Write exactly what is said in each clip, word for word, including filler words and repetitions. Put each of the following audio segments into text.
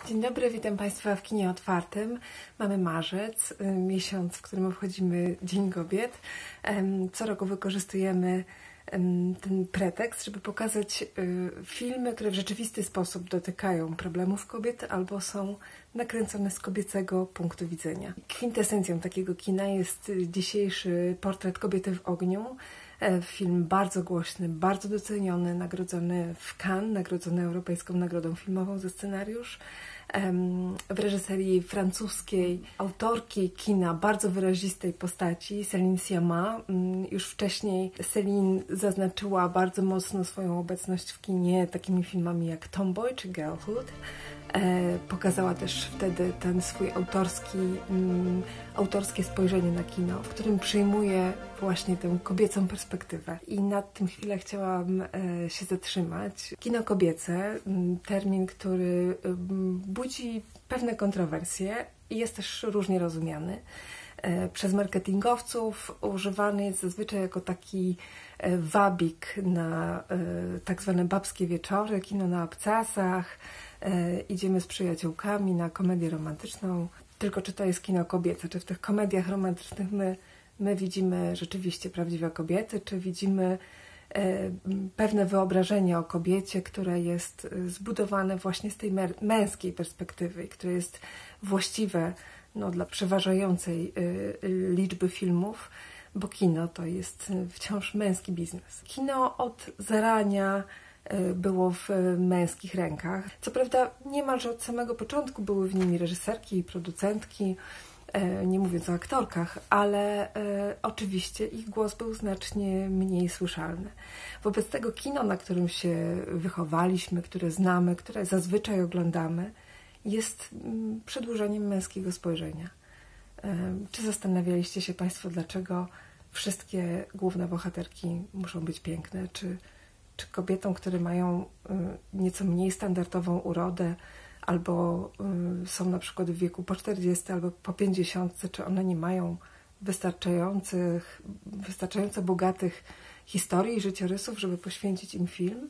Dzień dobry, witam Państwa w kinie otwartym. Mamy marzec, miesiąc, w którym obchodzimy Dzień Kobiet. Co roku wykorzystujemy ten pretekst, żeby pokazać filmy, które w rzeczywisty sposób dotykają problemów kobiet albo są nakręcone z kobiecego punktu widzenia. Kwintesencją takiego kina jest dzisiejszy Portret kobiety w ogniu. Film bardzo głośny, bardzo doceniony, nagrodzony w Cannes, nagrodzony Europejską Nagrodą Filmową za scenariusz. W reżyserii francuskiej autorki kina bardzo wyrazistej postaci, Céline Sciamma. Już wcześniej Céline zaznaczyła bardzo mocno swoją obecność w kinie takimi filmami jak Tomboy czy Girlhood. Pokazała też wtedy ten swój autorski, um, autorskie spojrzenie na kino, w którym przyjmuje właśnie tę kobiecą perspektywę. I nad tym chwilę chciałam e, się zatrzymać. Kino kobiece, termin, który um, budzi pewne kontrowersje i jest też różnie rozumiany. E, przez marketingowców używany jest zazwyczaj jako taki e, wabik na e, tak zwane babskie wieczory, kino na obcasach. E, idziemy z przyjaciółkami na komedię romantyczną. Tylko czy to jest kino kobiece, czy w tych komediach romantycznych my, my widzimy rzeczywiście prawdziwe kobiety, czy widzimy e, pewne wyobrażenie o kobiecie, które jest zbudowane właśnie z tej męskiej perspektywy, które jest właściwe no, dla przeważającej e, liczby filmów, bo kino to jest wciąż męski biznes. Kino od zarania było w męskich rękach. Co prawda niemalże od samego początku były w nimi reżyserki i producentki, nie mówiąc o aktorkach, ale e, oczywiście ich głos był znacznie mniej słyszalny. Wobec tego kino, na którym się wychowaliśmy, które znamy, które zazwyczaj oglądamy, jest przedłużeniem męskiego spojrzenia. E, czy zastanawialiście się Państwo, dlaczego wszystkie główne bohaterki muszą być piękne, czy czy kobietom, które mają nieco mniej standardową urodę, albo są na przykład w wieku po czterdziestce albo po pięćdziesiątce, czy one nie mają wystarczających, wystarczająco bogatych historii i życiorysów, żeby poświęcić im film?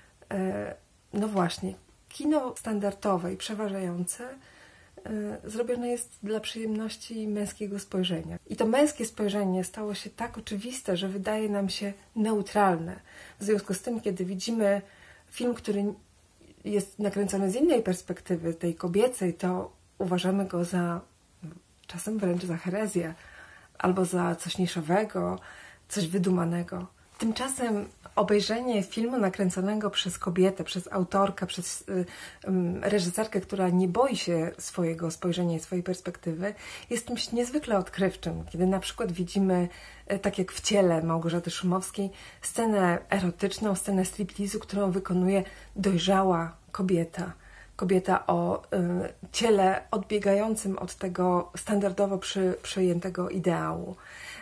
No właśnie, kino standardowe i przeważające zrobione jest dla przyjemności męskiego spojrzenia. I to męskie spojrzenie stało się tak oczywiste, że wydaje nam się neutralne. W związku z tym, kiedy widzimy film, który jest nakręcony z innej perspektywy, tej kobiecej, to uważamy go za czasem wręcz za herezję, albo za coś niszowego, coś wydumanego. Tymczasem obejrzenie filmu nakręconego przez kobietę, przez autorkę, przez y, y, reżyserkę, która nie boi się swojego spojrzenia i swojej perspektywy, jest czymś niezwykle odkrywczym. Kiedy na przykład widzimy, y, tak jak w Ciele Małgorzaty Szumowskiej, scenę erotyczną, scenę striptizu, którą wykonuje dojrzała kobieta. Kobieta o y, ciele odbiegającym od tego standardowo przy, przyjętego ideału.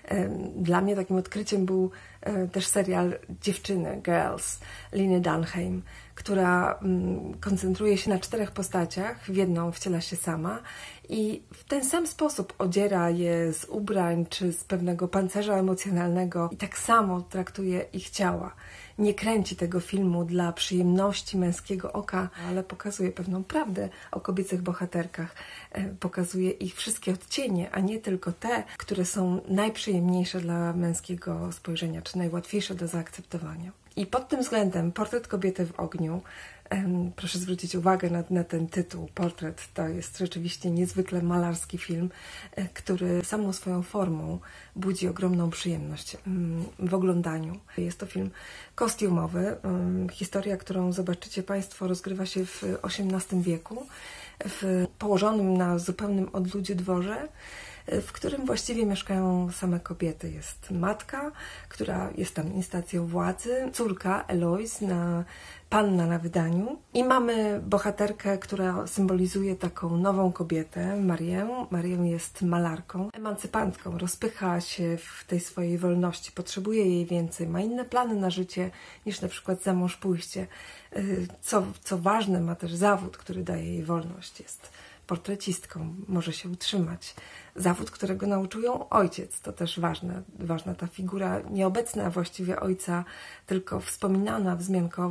Dla mnie takim odkryciem był też serial Dziewczyny, Girls, Liny Dunham, która koncentruje się na czterech postaciach, w jedną wciela się sama i w ten sam sposób odziera je z ubrań czy z pewnego pancerza emocjonalnego i tak samo traktuje ich ciała. Nie kręci tego filmu dla przyjemności męskiego oka, ale pokazuje pewną prawdę o kobiecych bohaterkach. Pokazuje ich wszystkie odcienie, a nie tylko te, które są najprzyjemniejsze dla męskiego spojrzenia, czy najłatwiejsze do zaakceptowania. I pod tym względem Portret kobiety w ogniu, proszę zwrócić uwagę na, na ten tytuł. Portret to jest rzeczywiście niezwykle malarski film, który samą swoją formą budzi ogromną przyjemność w oglądaniu. Jest to film kostiumowy. Historia, którą zobaczycie Państwo, rozgrywa się w osiemnastym wieku, w położonym na zupełnym odludziu dworze, w którym właściwie mieszkają same kobiety. Jest matka, która jest tam instancją władzy, córka Eloise, na, panna na wydaniu i mamy bohaterkę, która symbolizuje taką nową kobietę, Marię. Marię jest malarką, emancypantką, rozpycha się w tej swojej wolności, potrzebuje jej więcej, ma inne plany na życie niż na przykład za mąż pójście. Co, co ważne, ma też zawód, który daje jej wolność. Jest portrecistką, może się utrzymać. Zawód, którego nauczył ją ojciec, to też ważne, ważna ta figura, nieobecna właściwie ojca, tylko wspominana wzmiankowo,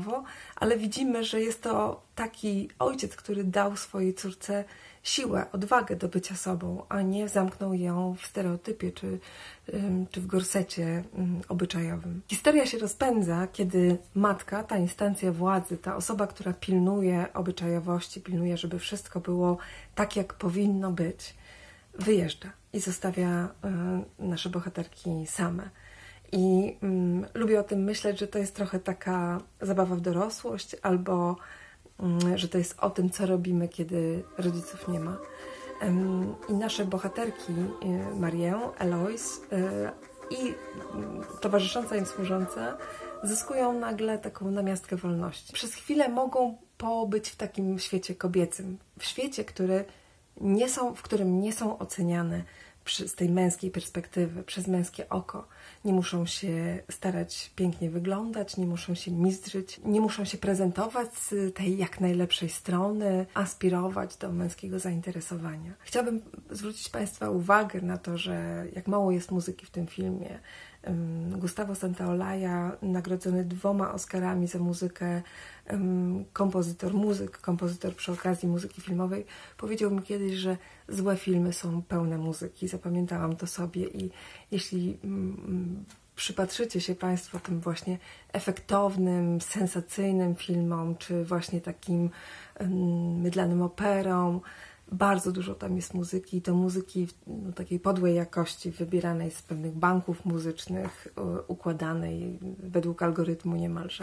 ale widzimy, że jest to taki ojciec, który dał swojej córce siłę, odwagę do bycia sobą, a nie zamknął ją w stereotypie czy, czy w gorsecie obyczajowym. Historia się rozpędza, kiedy matka, ta instancja władzy, ta osoba, która pilnuje obyczajowości, pilnuje, żeby wszystko było tak, jak powinno być, wyjeżdża i zostawia nasze bohaterki same. I um, lubię o tym myśleć, że to jest trochę taka zabawa w dorosłość, albo um, że to jest o tym, co robimy, kiedy rodziców nie ma. Um, I nasze bohaterki, y, Marię, Eloise y, i y, towarzysząca im służąca, zyskują nagle taką namiastkę wolności. Przez chwilę mogą pobyć w takim świecie kobiecym, w świecie, który nie są, w którym nie są oceniane z tej męskiej perspektywy, przez męskie oko. Nie muszą się starać pięknie wyglądać, nie muszą się mizdrzyć, nie muszą się prezentować z tej jak najlepszej strony, aspirować do męskiego zainteresowania. Chciałabym zwrócić Państwa uwagę na to, że jak mało jest muzyki w tym filmie. Gustavo Santaolalla, nagrodzony dwoma Oscarami za muzykę, kompozytor muzyk, kompozytor przy okazji muzyki filmowej, powiedział mi kiedyś, że złe filmy są pełne muzyki. Zapamiętałam to sobie i jeśli przypatrzycie się Państwo tym właśnie efektownym, sensacyjnym filmom, czy właśnie takim mydlanym operom, bardzo dużo tam jest muzyki i to muzyki no, takiej podłej jakości, wybieranej z pewnych banków muzycznych, układanej według algorytmu niemalże.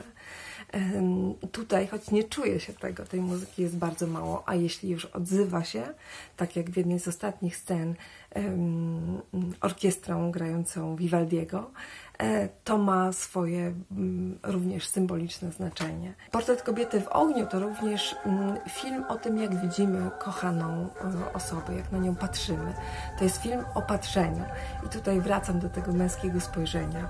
Tutaj, choć nie czuje się tego, tej muzyki jest bardzo mało, a jeśli już odzywa się, tak jak w jednej z ostatnich scen, orkiestrą grającą Vivaldiego, to ma swoje również symboliczne znaczenie. Portret kobiety w ogniu to również film o tym, jak widzimy kochaną osobę, jak na nią patrzymy. To jest film o patrzeniu. I tutaj wracam do tego męskiego spojrzenia.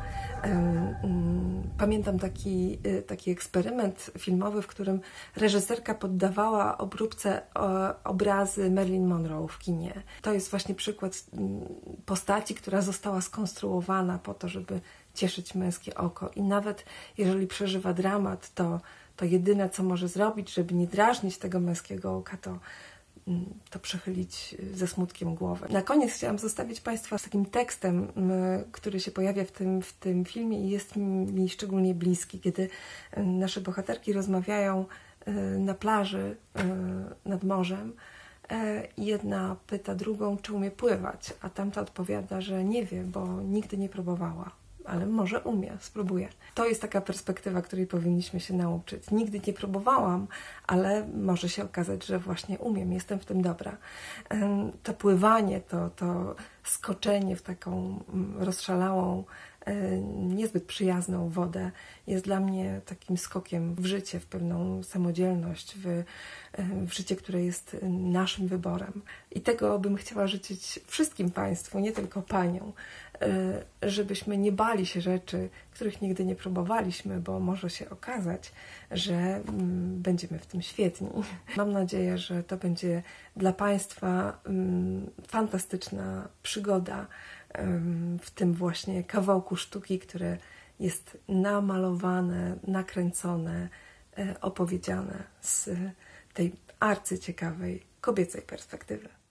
Pamiętam taki, taki eksperyment filmowy, w którym reżyserka poddawała obróbce obrazy Marilyn Monroe w kinie. To jest właśnie przykład postaci, która została skonstruowana po to, żeby cieszyć męskie oko. I nawet jeżeli przeżywa dramat, to, to jedyne, co może zrobić, żeby nie drażnić tego męskiego oka, to to przechylić ze smutkiem głowę. Na koniec chciałam zostawić Państwa z takim tekstem, który się pojawia w tym, w tym filmie i jest mi szczególnie bliski, kiedy nasze bohaterki rozmawiają na plaży nad morzem i jedna pyta drugą, czy umie pływać, a tamta odpowiada, że nie wie, bo nigdy nie próbowała. Ale może umie, spróbuję. To jest taka perspektywa, której powinniśmy się nauczyć. Nigdy nie próbowałam, ale może się okazać, że właśnie umiem, jestem w tym dobra. To pływanie, to, to skoczenie w taką rozszalałą, niezbyt przyjazną wodę jest dla mnie takim skokiem w życie, w pewną samodzielność, w, w życie, które jest naszym wyborem. I tego bym chciała życzyć wszystkim Państwu, nie tylko Paniom, żebyśmy nie bali się rzeczy, których nigdy nie próbowaliśmy, bo może się okazać, że będziemy w tym świetni. Mam nadzieję, że to będzie dla Państwa fantastyczna przygoda w tym właśnie kawałku sztuki, które jest namalowane, nakręcone, opowiedziane z tej arcyciekawej kobiecej perspektywy.